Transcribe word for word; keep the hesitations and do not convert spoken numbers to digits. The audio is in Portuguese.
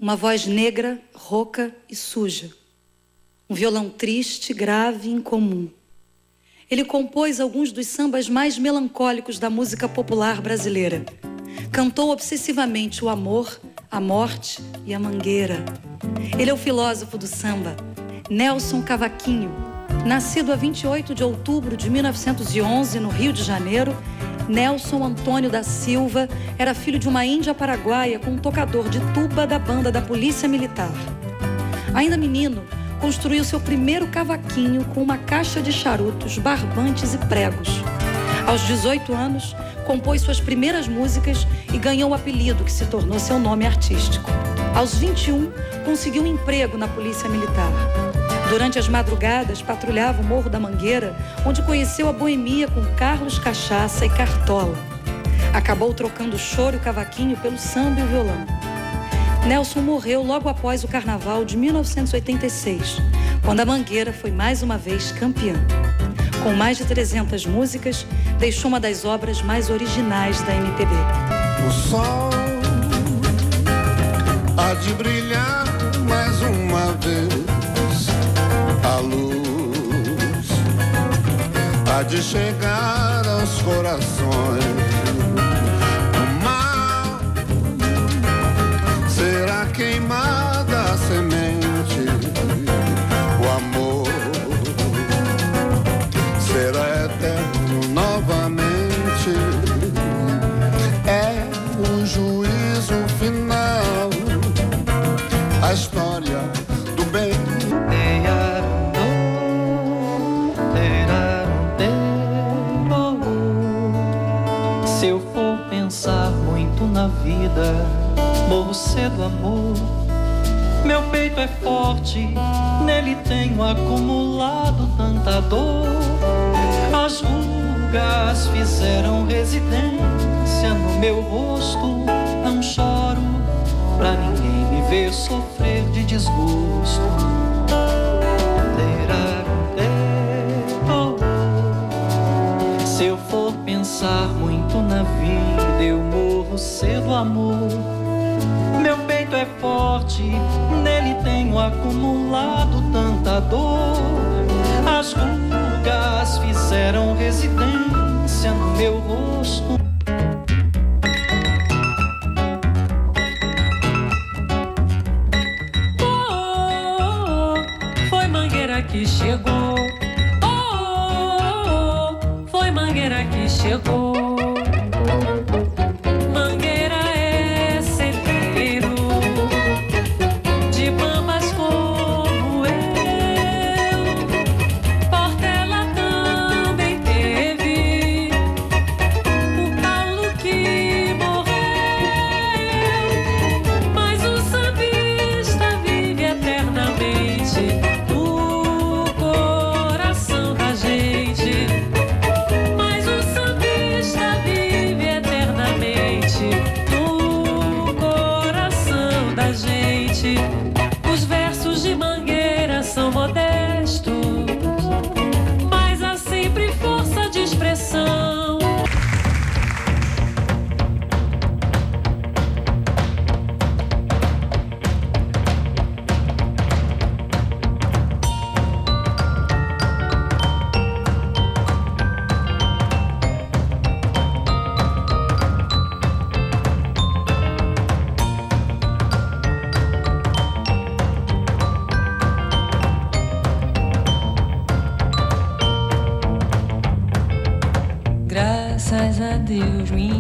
Uma voz negra, rouca e suja. Um violão triste, grave e incomum. Ele compôs alguns dos sambas mais melancólicos da música popular brasileira. Cantou obsessivamente o amor, a morte e a mangueira. Ele é o filósofo do samba, Nelson Cavaquinho. Nascido a vinte e oito de outubro de mil novecentos e onze, no Rio de Janeiro, Nelson Antônio da Silva era filho de uma índia paraguaia com um tocador de tuba da banda da Polícia Militar. Ainda menino, construiu seu primeiro cavaquinho com uma caixa de charutos, barbantes e pregos. Aos dezoito anos, compôs suas primeiras músicas e ganhou o apelido que se tornou seu nome artístico. Aos vinte e um, conseguiu um emprego na Polícia Militar. Durante as madrugadas, patrulhava o Morro da Mangueira, onde conheceu a boemia com Carlos Cachaça e Cartola. Acabou trocando o choro e o cavaquinho pelo samba e o violão. Nelson morreu logo após o Carnaval de mil novecentos e oitenta e seis, quando a Mangueira foi mais uma vez campeã. Com mais de trezentas músicas, deixou uma das obras mais originais da M P B. O sol há de brilhar mais uma vez. A luz há de chegar aos corações. O mal será queimada a semente. O amor será eterno novamente. É o juízo final, a história do bem. Se eu for pensar muito na vida, morro cedo, amor. Meu peito é forte, nele tenho acumulado tanta dor. As rugas fizeram residência no meu rosto. Não choro pra ninguém me ver sofrer de desgosto. Se eu for pensar muito na vida, eu morro cedo, amor. Meu peito é forte, nele tenho acumulado tanta dor. As rugas fizeram residência no meu rosto. Oh, foi Mangueira que chegou. Oh, foi Mangueira que chegou. Mangueira é celeiro de bambas como eu. Portela também teve o Paulo que morreu. Mas o sambista vive eternamente no coração da gente. Mas o sambista vive eternamente no coração da gente. Os versos de Mangueira são modestos, mas há sempre força de expressão. Graças a Deus, minha